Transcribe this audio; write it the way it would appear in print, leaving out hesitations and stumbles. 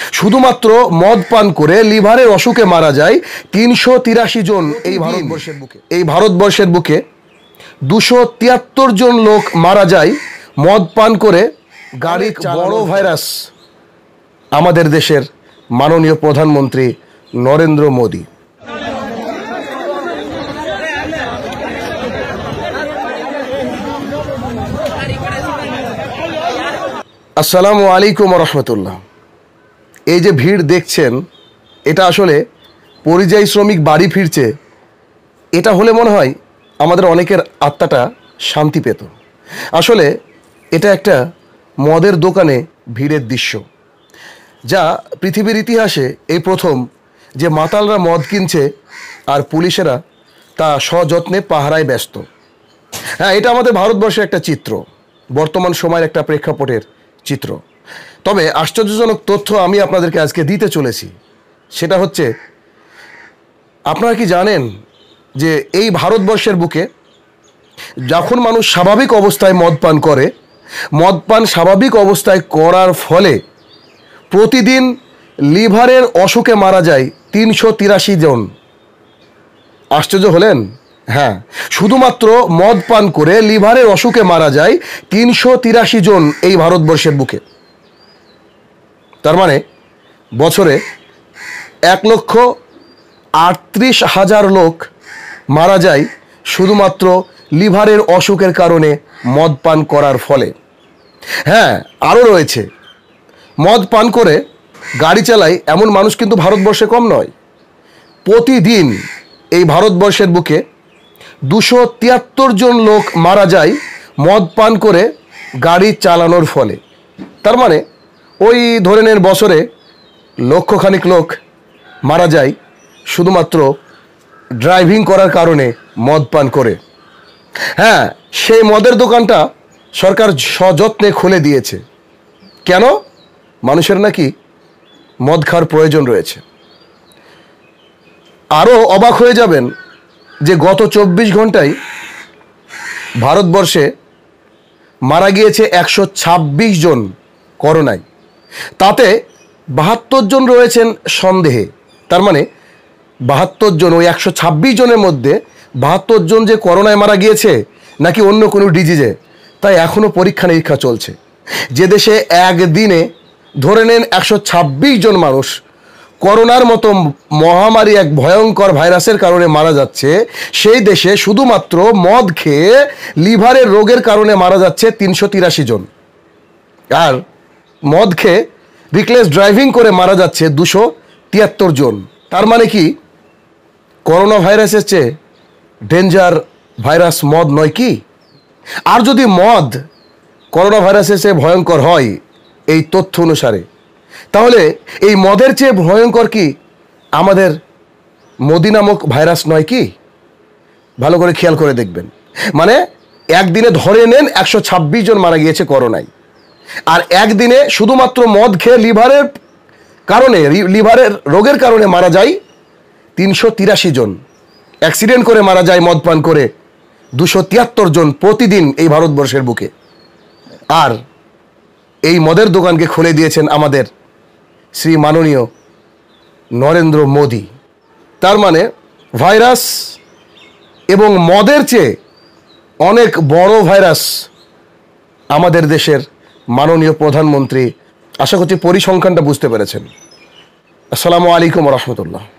শুধুমাত্র মদ পান করে লিভারের অসুখে মারা যায় ৩৮৩ জন এই ভারতবর্ষের বুকে ২৭৩ জন লোক মারা যায় মদ পান করে গাড়ি বড় ভাইরাস আমাদের দেশের মাননীয় প্রধানমন্ত্রী নরেন্দ্র মোদী। আসসালামু আলাইকুম রহমতুল্লাহ। এই যে ভিড় দেখছেন, এটা আসলে পরিযায়ী শ্রমিক বাড়ি ফিরছে, এটা হলে মনে হয় আমাদের অনেকের আত্মাটা শান্তি পেত। আসলে এটা একটা মদের দোকানে ভিড়ের দৃশ্য, যা পৃথিবীর ইতিহাসে এই প্রথম যে মাতালরা মদ কিনছে আর পুলিশেরা তা সযত্নে পাহারায় ব্যস্ত। হ্যাঁ, এটা আমাদের ভারতবর্ষের একটা চিত্র, বর্তমান সময়ের একটা প্রেক্ষাপটের চিত্র। তবে আশ্চর্যজনক তথ্য আমি আপনাদেরকে আজকে দিতে চলেছি। সেটা হচ্ছে, আপনারা কি জানেন যে এই ভারতবর্ষের বুকে যখন মানুষ স্বাভাবিক অবস্থায় মদ পান করে, মদ পান স্বাভাবিক অবস্থায় করার ফলে প্রতিদিন লিভারের অসুখে মারা যায় ৩৮৩ জন। আশ্চর্য হলেন? হ্যাঁ, শুধুমাত্র মদ পান করে লিভারের অসুখে মারা যায় ৩৮৩ জন এই ভারতবর্ষের বুকে। তার মানে বছরে ১,৩৮,০০০ লোক মারা যায় শুধুমাত্র লিভারের অসুখের কারণে মদ পান করার ফলে। হ্যাঁ, আরও রয়েছে, মদ পান করে গাড়ি চালায় এমন মানুষ কিন্তু ভারতবর্ষে কম নয়। প্রতিদিন এই ভারতবর্ষের বুকে ২৭৩ জন লোক মারা যায় মদ পান করে গাড়ি চালানোর ফলে। তার মানে ওই ধরে নেন বছরে লক্ষখানিক লোক মারা যায় শুধুমাত্র ড্রাইভিং করার কারণে মদ পান করে। হ্যাঁ, সেই মদের দোকানটা সরকার সযত্নে খুলে দিয়েছে। কেন? মানুষের নাকি মদ খাওয়ার প্রয়োজন রয়েছে। আরও অবাক হয়ে যাবেন যে গত ২৪ ঘন্টায় ভারতবর্ষে মারা গিয়েছে ১২৬ জন করোনায়। তাতে ৭২ জন রয়েছেন সন্দেহে। তার মানে ৭২ জন, ওই ১২৬ জনের মধ্যে ৭২ জন যে করোনায় মারা গিয়েছে নাকি অন্য কোনো ডিজিজে, তাই এখনও পরীক্ষা নিরীক্ষা চলছে। যে দেশে একদিনে ধরে নেন ১২৬ জন মানুষ করোনার মতো মহামারী এক ভয়ঙ্কর ভাইরাসের কারণে মারা যাচ্ছে, সেই দেশে শুধুমাত্র মদ খেয়ে লিভারের রোগের কারণে মারা যাচ্ছে ৩৮৩ জন। আর মদ খেয়ে রিকলেস ড্রাইভিং করে মারা যাচ্ছে ২৭৩ জন। তার মানে কি করোনা ভাইরাসের চেয়ে ডেঞ্জার ভাইরাস মদ নয় কি? আর যদি মদ করোনা ভাইরাসের চেয়ে ভয়ঙ্কর হয় এই তথ্য অনুসারে, তাহলে এই মদের চেয়ে ভয়ঙ্কর কি আমাদের মোদি নামক ভাইরাস নয় কি? ভালো করে খেয়াল করে দেখবেন। মানে একদিনে ধরে নেন ১২৬ জন মারা গিয়েছে করোনায়, আর একদিনে শুধুমাত্র মদ খেয়ে লিভারের রোগের কারণে মারা যায় ৩৮৩ জন। অ্যাক্সিডেন্ট করে মারা যায় মদ পান করে ২৭৩ জন প্রতিদিন এই ভারতবর্ষের বুকে। আর এই মদের দোকানকে খুলে দিয়েছেন আমাদের শ্রী মাননীয় নরেন্দ্র মোদী। তার মানে ভাইরাস এবং মদের চেয়ে অনেক বড় ভাইরাস আমাদের দেশের মাননীয় প্রধানমন্ত্রী, আশা করছি পরিসংখ্যানটা বুঝতে পেরেছেন। আসসালামু আলাইকুম রহমতুল্লাহ।